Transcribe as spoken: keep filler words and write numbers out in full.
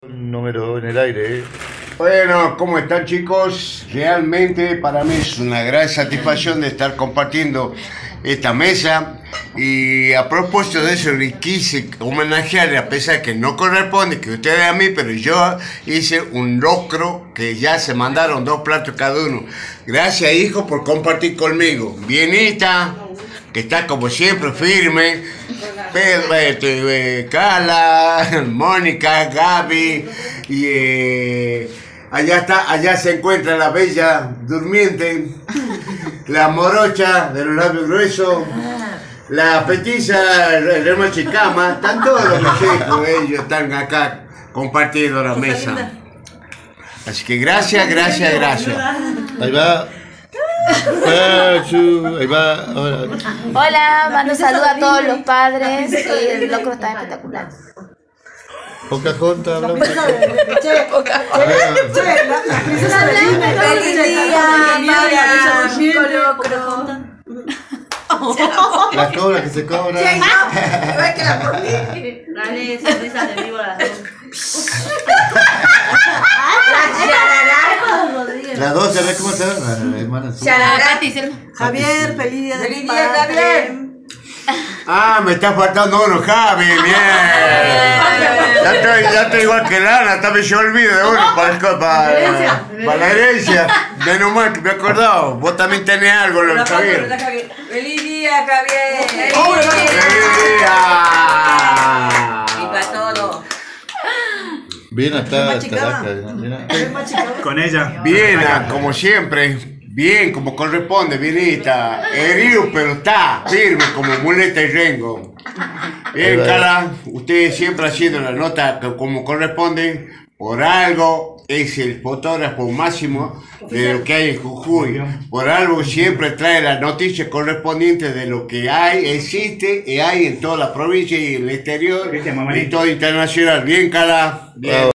Número en el aire, ¿eh? Bueno, ¿cómo están, chicos? Realmente para mí es una gran satisfacción de estar compartiendo esta mesa. Y a propósito de eso, quise homenajearle, a pesar de que no corresponde que ustedes a mí, pero yo hice un locro que ya se mandaron dos platos cada uno. Gracias, hijo, por compartir conmigo. Bienita, que está como siempre firme. Pedro, eh, Carla, Mónica, Gaby, y eh, allá está, allá se encuentra la bella durmiente, la morocha de los labios gruesos, la petiza, el remo chicama, están todos los muchachos, ellos están acá compartiendo la mesa. Así que gracias, gracias, gracias. Ahí va. Ahí va. Hola. Hola, mando saludos a todos los padres y el locro está espectacular. Pocahontas, hablamos. Feliz día, locro. Las cobras que se cobran. Dale sonrisas de vivo a las dos. Las dos, ¿sabes cómo se llaman? Hermanas. Javier, feliz día de Feliz día, Javier. Ah, me está faltando uno, Javi, bien. Ya estoy, ya estoy igual que Lana, también se olvida de uno para, para, para, para la herencia. Menos mal que me he acordado. Vos también tenés algo, lo Javier. Feliz día, Javier. ¡Feliz día! Y para todos. Bien hasta hasta Con ella. Bien, como siempre. Bien, como corresponde, bienita. Herido, pero está firme como muleta y rengo. Bien, Carla, usted siempre haciendo la nota como corresponde. Por algo es el fotógrafo máximo de lo que hay en Jujuy. Por algo siempre trae las noticias correspondientes de lo que hay, existe y hay en toda la provincia y en el exterior y todo internacional. Bien, Carla. Bien.